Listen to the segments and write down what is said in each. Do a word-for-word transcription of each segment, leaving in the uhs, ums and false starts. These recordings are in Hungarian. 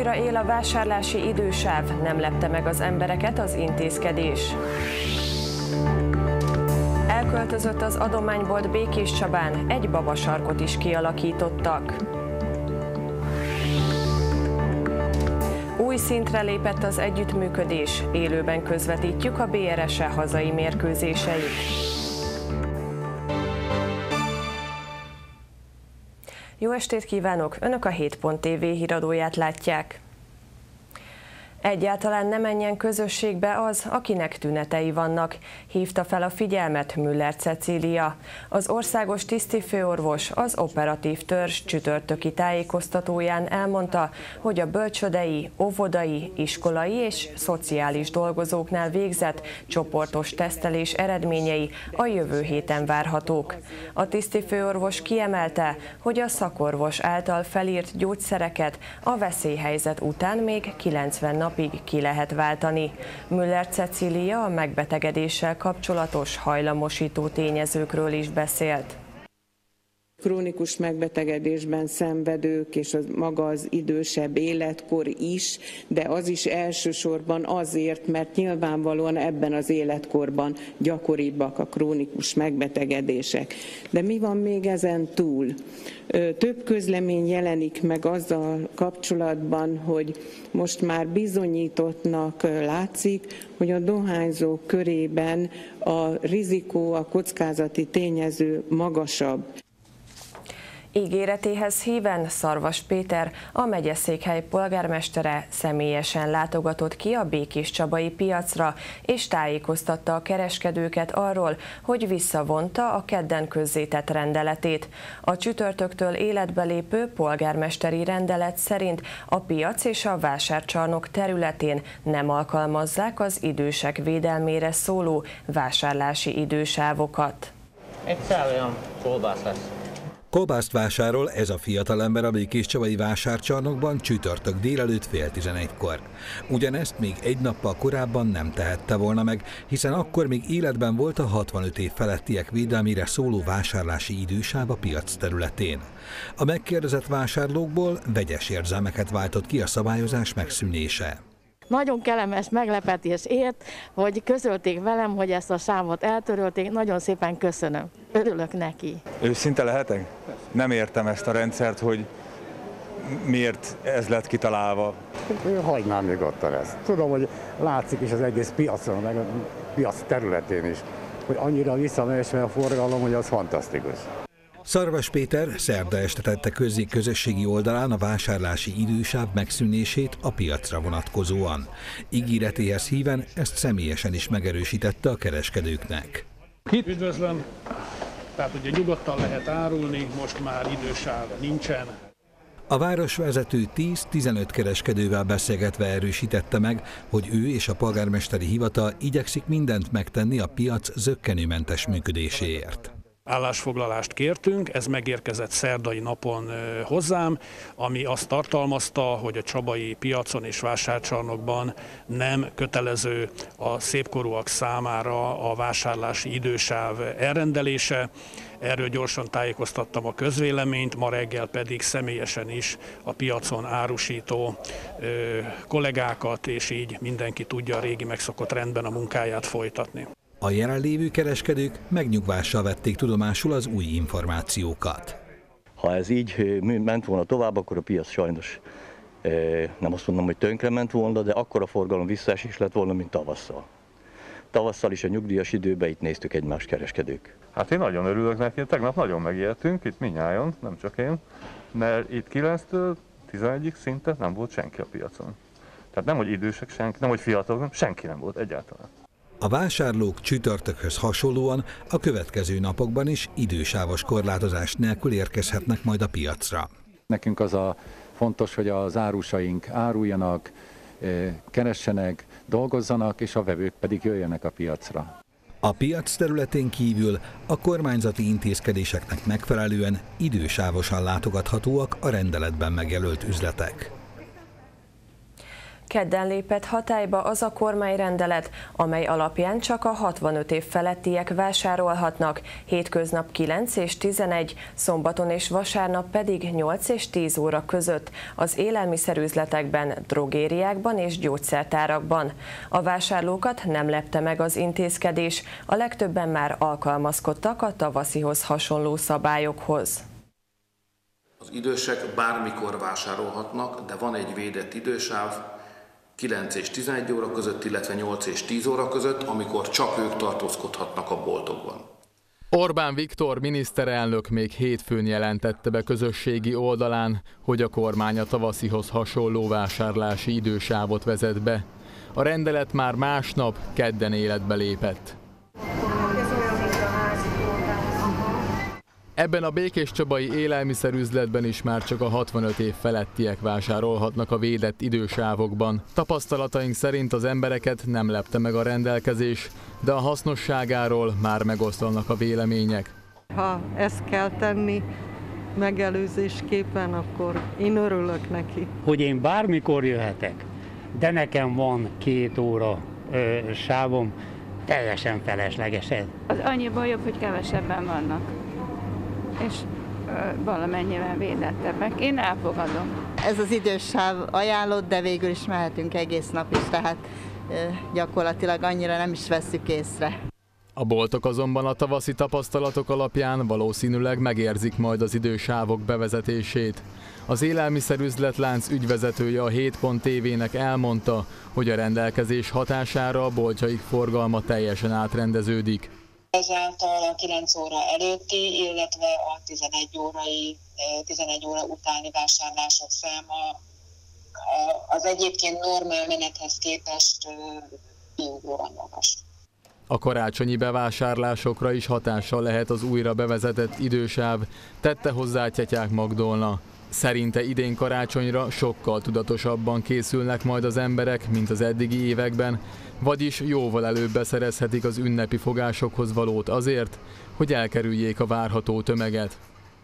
Újra él a vásárlási idősáv, nem lepte meg az embereket az intézkedés. Elköltözött az adománybolt Békéscsabán, egy babasarkot is kialakítottak. Új szintre lépett az együttműködés, élőben közvetítjük a bé er es e hazai mérkőzéseit. Jó estét kívánok! Önök a hét pont té vé híradóját látják. Egyáltalán ne menjen közösségbe az, akinek tünetei vannak, hívta fel a figyelmet Müller Cecília. Az országos tisztifőorvos az operatív törzs csütörtöki tájékoztatóján elmondta, hogy a bölcsődei, óvodai, iskolai és szociális dolgozóknál végzett csoportos tesztelés eredményei a jövő héten várhatók. A tisztifőorvos kiemelte, hogy a szakorvos által felírt gyógyszereket a veszélyhelyzet után még kilencven napig ki lehet váltani. Müller Cecília a megbetegedéssel kapcsolatos hajlamosító tényezőkről is beszélt. Krónikus megbetegedésben szenvedők és az maga az idősebb életkor is, de az is elsősorban azért, mert nyilvánvalóan ebben az életkorban gyakoribbak a krónikus megbetegedések. De mi van még ezen túl? Több közlemény jelenik meg azzal kapcsolatban, hogy most már bizonyítottnak látszik, hogy a dohányzók körében a rizikó, a kockázati tényező magasabb. Ígéretéhez híven Szarvas Péter, a megyeszékhely polgármestere személyesen látogatott ki a békéscsabai piacra, és tájékoztatta a kereskedőket arról, hogy visszavonta a kedden közzétett rendeletét. A csütörtöktől életbe lépő polgármesteri rendelet szerint a piac és a vásárcsarnok területén nem alkalmazzák az idősek védelmére szóló vásárlási idősávokat. Egy szál olyan kolbász lesz. Kolbászt vásárol ez a fiatalember a békéscsabai vásárcsarnokban csütörtök délelőtt fél tizenegykor. Ugyanezt még egy nappal korábban nem tehette volna meg, hiszen akkor még életben volt a hatvanöt év felettiek védelmére szóló vásárlási idősáv a piac területén. A megkérdezett vásárlókból vegyes érzelmeket váltott ki a szabályozás megszűnése. Nagyon kellemes meglepetés ért, hogy közölték velem, hogy ezt a sávot eltörölték. Nagyon szépen köszönöm. Örülök neki. Őszinte lehetek? Nem értem ezt a rendszert, hogy miért ez lett kitalálva. Hagynám nyugodtan ezt. Tudom, hogy látszik is az egész piacon, meg a piac területén is, hogy annyira visszamegy a forgalom, hogy az fantasztikus. Szarvas Péter szerda este tette közzé közösségi oldalán a vásárlási idősáv megszűnését a piacra vonatkozóan. Ígéretéhez híven ezt személyesen is megerősítette a kereskedőknek. Üdvözlöm! Tehát ugye nyugodtan lehet árulni, most már idősáv nincsen. A városvezető tíz-tizenöt kereskedővel beszélgetve erősítette meg, hogy ő és a polgármesteri hivatal igyekszik mindent megtenni a piac zökkenőmentes működéséért. Állásfoglalást kértünk, ez megérkezett szerdai napon hozzám, ami azt tartalmazta, hogy a csabai piacon és vásárcsarnokban nem kötelező a szépkorúak számára a vásárlási idősáv elrendelése. Erről gyorsan tájékoztattam a közvéleményt, ma reggel pedig személyesen is a piacon árusító ö, kollégákat, és így mindenki tudja a régi megszokott rendben a munkáját folytatni. A jelenlévő kereskedők megnyugvással vették tudomásul az új információkat. Ha ez így ment volna tovább, akkor a piac sajnos nem azt mondom, hogy tönkre ment volna, de akkor a forgalom visszaesés lett volna, mint tavasszal. Tavasszal is a nyugdíjas időben itt néztük egymást kereskedők. Hát én nagyon örülök neki, tegnap nagyon megijedtünk, itt mindnyájan, nem csak én, mert itt kilenctől tizenegyig szinte nem volt senki a piacon. Tehát nem, hogy idősek senki, nem, hogy fiatalok, nem, senki nem volt egyáltalán. A vásárlók csütörtökhöz hasonlóan a következő napokban is idősávos korlátozás nélkül érkezhetnek majd a piacra. Nekünk az a fontos, hogy az árusaink áruljanak, keressenek, dolgozzanak, és a vevők pedig jöjjenek a piacra. A piac területén kívül a kormányzati intézkedéseknek megfelelően idősávosan látogathatóak a rendeletben megjelölt üzletek. Kedden lépett hatályba az a kormányrendelet, amely alapján csak a hatvanöt év felettiek vásárolhatnak, hétköznap kilenc és tizenegy, szombaton és vasárnap pedig nyolc és tíz óra között az élelmiszerüzletekben, drogériákban és gyógyszertárakban. A vásárlókat nem lepte meg az intézkedés, a legtöbben már alkalmazkodtak a tavaszihoz hasonló szabályokhoz. Az idősek bármikor vásárolhatnak, de van egy védett idősáv, kilenc és tizenegy óra között, illetve nyolc és tíz óra között, amikor csak ők tartózkodhatnak a boltokban. Orbán Viktor miniszterelnök még hétfőn jelentette be közösségi oldalán, hogy a kormány a tavaszihoz hasonló vásárlási idősávot vezet be. A rendelet már másnap, kedden életbe lépett. Ebben a békéscsabai élelmiszerüzletben is már csak a hatvanöt év felettiek vásárolhatnak a védett idősávokban. Tapasztalataink szerint az embereket nem lepte meg a rendelkezés, de a hasznosságáról már megoszlanak a vélemények. Ha ezt kell tenni megelőzésképpen, akkor én örülök neki. Hogy én bármikor jöhetek, de nekem van két óra ö, sávom, teljesen felesleges ez. Az annyiból jobb, hogy kevesebben vannak, és valamennyivel védettebbek. Én elfogadom. Ez az idősáv ajánlott, de végül is mehetünk egész nap is, tehát gyakorlatilag annyira nem is vesszük észre. A boltok azonban a tavaszi tapasztalatok alapján valószínűleg megérzik majd az idősávok bevezetését. Az élelmiszerüzletlánc ügyvezetője a hét pont té vének elmondta, hogy a rendelkezés hatására a boltjaik forgalma teljesen átrendeződik. Ezáltal a kilenc óra előtti, illetve a tizenegy órai, tizenegy óra utáni vásárlások száma az egyébként normál menethez képest kiugróan magas. A karácsonyi bevásárlásokra is hatással lehet az újra bevezetett idősáv, tette hozzá Csetyák Magdolna. Szerinte idén karácsonyra sokkal tudatosabban készülnek majd az emberek, mint az eddigi években, vagyis jóval előbb beszerezhetik az ünnepi fogásokhoz valót azért, hogy elkerüljék a várható tömeget.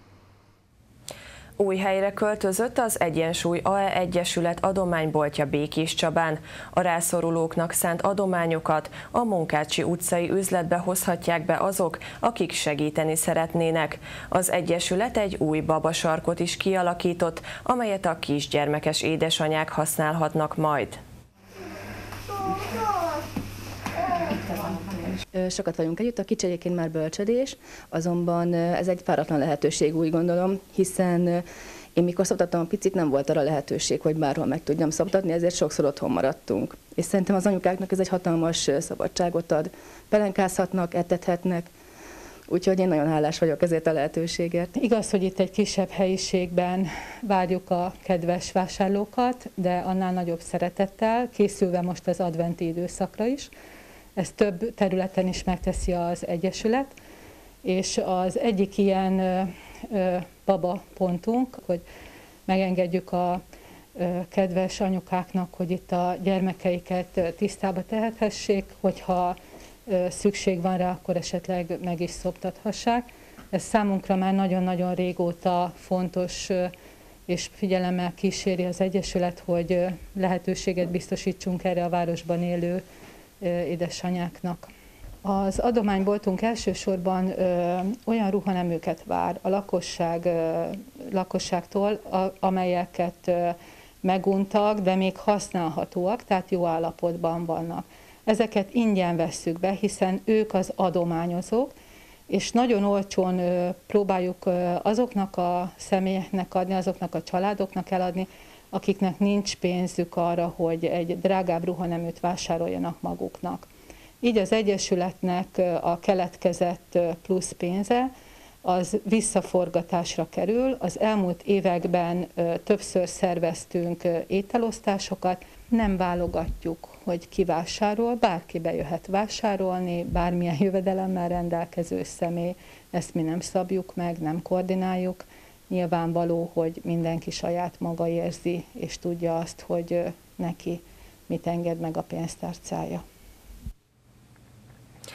Új helyre költözött az Egyensúly á e Egyesület adományboltja Békéscsabán. A rászorulóknak szánt adományokat a Munkácsi utcai üzletbe hozhatják be azok, akik segíteni szeretnének. Az Egyesület egy új babasarkot is kialakított, amelyet a kisgyermekes édesanyák használhatnak majd. Sokat vagyunk együtt, a kicsi egyébként már bölcsödés, azonban ez egy páratlan lehetőség, úgy gondolom, hiszen én mikor szoptattam a picit, nem volt arra lehetőség, hogy bárhol meg tudjam szoptatni, ezért sokszor otthon maradtunk. És szerintem az anyukáknak ez egy hatalmas szabadságot ad. Pelenkázhatnak, etethetnek, úgyhogy én nagyon hálás vagyok ezért a lehetőségért. Igaz, hogy itt egy kisebb helyiségben várjuk a kedves vásárlókat, de annál nagyobb szeretettel, készülve most az adventi időszakra is. Ezt több területen is megteszi az Egyesület, és az egyik ilyen ö, ö, baba pontunk, hogy megengedjük a ö, kedves anyukáknak, hogy itt a gyermekeiket tisztába tehethessék, hogyha ö, szükség van rá, akkor esetleg meg is szoptathassák. Ez számunkra már nagyon-nagyon régóta fontos, ö, és figyelemmel kíséri az Egyesület, hogy ö, lehetőséget biztosítsunk erre a városban élő édesanyáknak. Az adományboltunk elsősorban ö, olyan ruhaneműket vár a lakosság, ö, lakosságtól, a, amelyeket ö, meguntak, de még használhatóak, tehát jó állapotban vannak. Ezeket ingyen vesszük be, hiszen ők az adományozók, és nagyon olcsón ö, próbáljuk ö, azoknak a személyeknek adni, azoknak a családoknak eladni, akiknek nincs pénzük arra, hogy egy drágább ruhaneműt vásároljanak maguknak. Így az Egyesületnek a keletkezett plusz pénze az visszaforgatásra kerül. Az elmúlt években többször szerveztünk ételosztásokat, nem válogatjuk, hogy ki vásárol, bárki bejöhet vásárolni, bármilyen jövedelemmel rendelkező személy, ezt mi nem szabjuk meg, nem koordináljuk. Nyilvánvaló, hogy mindenki saját maga érzi, és tudja azt, hogy neki mit enged meg a pénztárcája.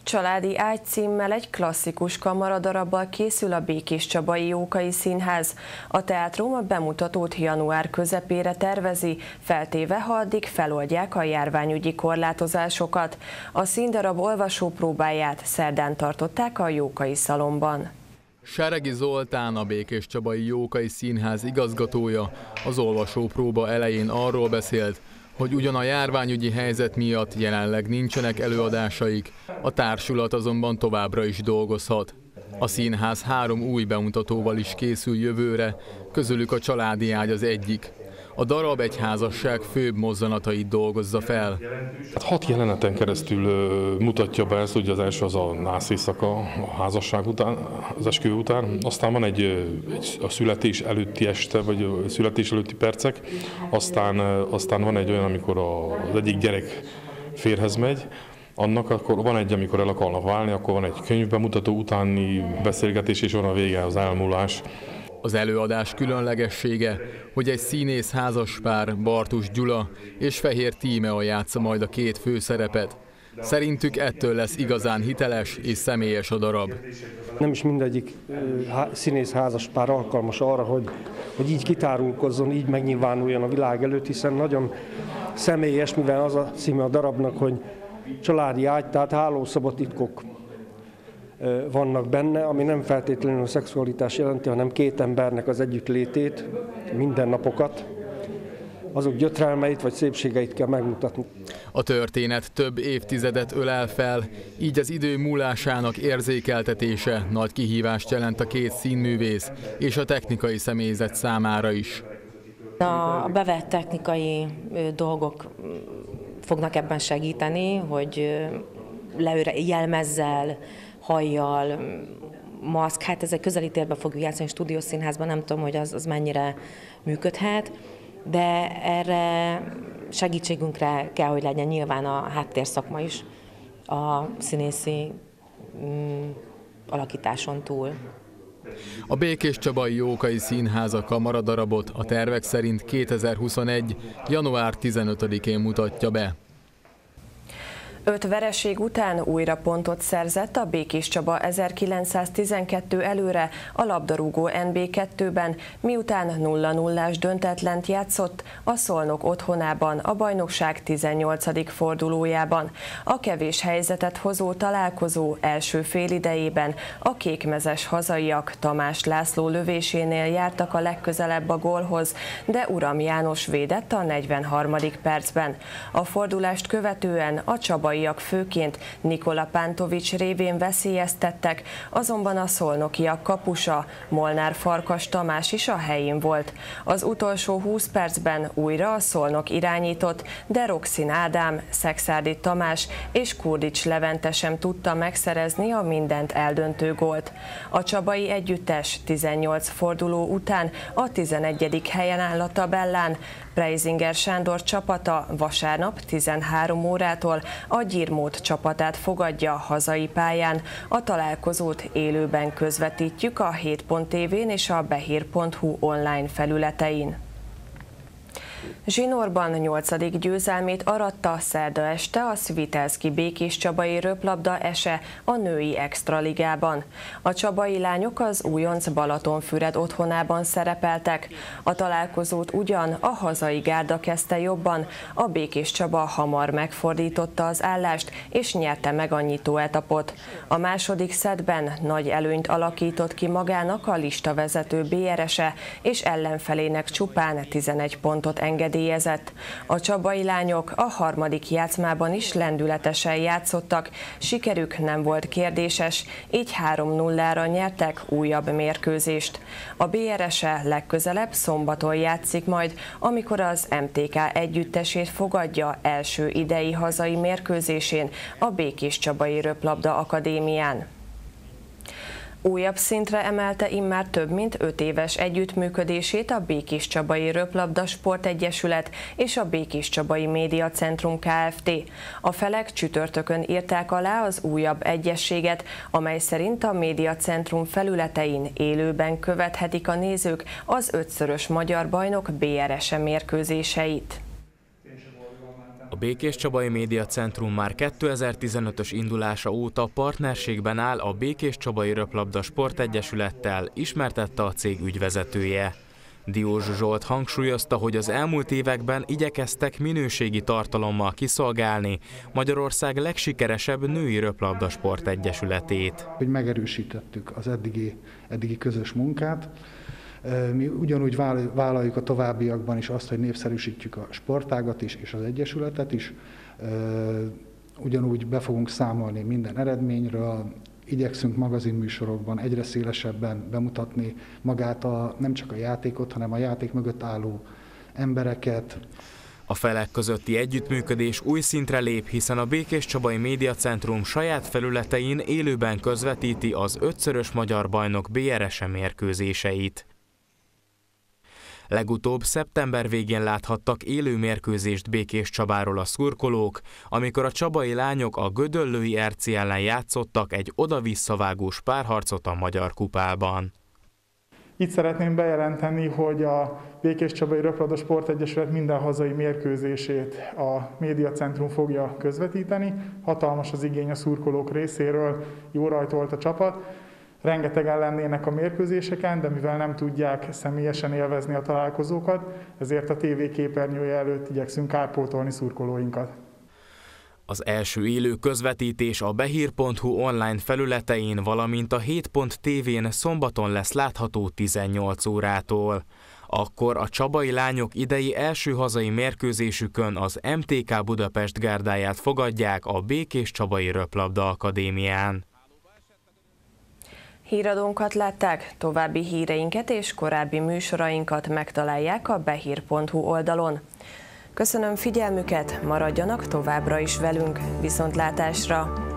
Családi ágy címmel egy klasszikus kamaradarabbal készül a Békéscsabai Jókai Színház. A teátrum a bemutatót január közepére tervezi, feltéve, ha addig feloldják a járványügyi korlátozásokat. A színdarab olvasópróbáját szerdán tartották a Jókai Szalonban. Seregi Zoltán, a Békéscsabai Jókai Színház igazgatója az olvasópróba elején arról beszélt, hogy ugyan a járványügyi helyzet miatt jelenleg nincsenek előadásaik, a társulat azonban továbbra is dolgozhat. A színház három új bemutatóval is készül jövőre, közülük a Családi ágy az egyik. A darab egy házasság főbb mozzanatait dolgozza fel. Hat jeleneten keresztül mutatja be ezt, ugye az első az a nász éjszaka a házasság után, az esküvő után, aztán van egy, egy a születés előtti este, vagy a születés előtti percek, aztán, aztán van egy olyan, amikor az egyik gyerek férhez megy, annak akkor van egy, amikor el akarnak válni, akkor van egy könyvbemutató utáni beszélgetés, és van a vége, az elmúlás. Az előadás különlegessége, hogy egy színész házaspár, Bartus Gyula és Fehér Tímea játsza majd a két főszerepet. Szerintük ettől lesz igazán hiteles és személyes a darab. Nem is mindegyik színész házaspár alkalmas arra, hogy, hogy így kitárulkozzon, így megnyilvánuljon a világ előtt, hiszen nagyon személyes, mivel az a címe a darabnak, hogy Családi ágy, tehát hálószoba titkok vannak benne, ami nem feltétlenül a szexualitás jelenti, hanem két embernek az együttlétét, mindennapokat, azok gyötrelmeit vagy szépségeit kell megmutatni. A történet több évtizedet ölel fel, így az idő múlásának érzékeltetése nagy kihívást jelent a két színművész és a technikai személyzet számára is. A bevett technikai dolgok fognak ebben segíteni, hogy leőre jelmezzel, hajjal, maszk, hát ezek közeli térben fogjuk játszani, stúdiószínházban, nem tudom, hogy az, az mennyire működhet, de erre segítségünkre kell, hogy legyen nyilván a háttérszakma is a színészi mm, alakításon túl. A Békéscsabai Jókai Színház a kamaradarabot a tervek szerint kétezer-huszonegy. január tizenötödikén mutatja be. Öt vereség után újra pontot szerzett a Békéscsaba ezerkilencszáztizenkettő előre a labdarúgó en bé kettőben, miután nulla nullás döntetlent játszott a Szolnok otthonában a bajnokság tizennyolcadik fordulójában. A kevés helyzetet hozó találkozó első félidejében a kékmezes hazaiak Tamás László lövésénél jártak a legközelebb a gólhoz, de Uram János védett a negyvenharmadik percben. A fordulást követően a Csaba főként Nikola Pántovics révén veszélyeztettek, azonban a szolnokiak kapusa, Molnár Farkas Tamás is a helyén volt. Az utolsó húsz percben újra a Szolnok irányított, de Roxin Ádám, Szexárdi Tamás és Kurdics Levente sem tudta megszerezni a mindent eldöntő gólt. A csabai együttes tizennyolc forduló után a tizenegyedik helyen áll a tabellán. Preisinger Sándor csapata vasárnap tizenhárom órától a Gyirmót csapatát fogadja hazai pályán. A találkozót élőben közvetítjük a hét pont tévén és a behír pont hu online felületein. Zsinórban nyolcadik győzelmét aratta szerda este a Svitelszky Békéscsabai röplabda ese a női extraligában. A csabai lányok az újonc Balatonfüred otthonában szerepeltek. A találkozót ugyan a hazai gárda kezdte jobban, a Békéscsaba hamar megfordította az állást és nyerte meg a nyitóetapot. A második szettben nagy előnyt alakított ki magának a listavezető bé er ese, és ellenfelének csupán tizenegy pontot engedélyezett. A csabai lányok a harmadik játszmában is lendületesen játszottak, sikerük nem volt kérdéses, így három nullára nyertek újabb mérkőzést. A bé er ese legközelebb szombaton játszik majd, amikor az em té ká együttesét fogadja első idei hazai mérkőzésén a Békéscsabai Röplabda Akadémián. Újabb szintre emelte immár több mint öt éves együttműködését a Békéscsabai Röplabda Sportegyesület és a Békéscsabai Média Centrum Kft. A felek csütörtökön írták alá az újabb egyezséget, amely szerint a Média Centrum felületein élőben követhetik a nézők az ötszörös magyar bajnok bé er ese mérkőzéseit. A Békéscsabai Média Centrum már kétezer-tizenötös indulása óta partnerségben áll a Békéscsabai Röplabda Sportegyesülettel, ismertette a cég ügyvezetője. Diós Zsolt hangsúlyozta, hogy az elmúlt években igyekeztek minőségi tartalommal kiszolgálni Magyarország legsikeresebb női röplabda sportegyesületét. Hogy megerősítettük az eddigi, eddigi közös munkát. Mi ugyanúgy vállaljuk a továbbiakban is azt, hogy népszerűsítjük a sportágat is és az egyesületet is. Ugyanúgy be fogunk számolni minden eredményről, igyekszünk magazinműsorokban egyre szélesebben bemutatni magát, a, nem csak a játékot, hanem a játék mögött álló embereket. A felek közötti együttműködés új szintre lép, hiszen a Békéscsabai Média Centrum saját felületein élőben közvetíti az ötszörös magyar bajnok bé er es e mérkőzéseit. Legutóbb szeptember végén láthattak élő mérkőzést Békéscsabáról a szurkolók, amikor a csabai lányok a gödöllői Erci ellen játszottak egy oda-visszavágós párharcot a Magyar Kupában. Itt szeretném bejelenteni, hogy a Békéscsabai Röplabda Sportegyesület minden hazai mérkőzését a Médiacentrum fogja közvetíteni. Hatalmas az igény a szurkolók részéről, jó rajtolt a csapat. Rengetegen lennének a mérkőzéseken, de mivel nem tudják személyesen élvezni a találkozókat, ezért a tévé képernyője előtt igyekszünk kárpótolni szurkolóinkat. Az első élő közvetítés a behír pont hu online felületein, valamint a hét pont té vén szombaton lesz látható tizennyolc órától. Akkor a csabai lányok idei első hazai mérkőzésükön az em té ká Budapest gárdáját fogadják a Békéscsabai Röplabda Akadémián. Híradónkat látták, további híreinket és korábbi műsorainkat megtalálják a behír pont hu oldalon. Köszönöm figyelmüket, maradjanak továbbra is velünk, viszontlátásra!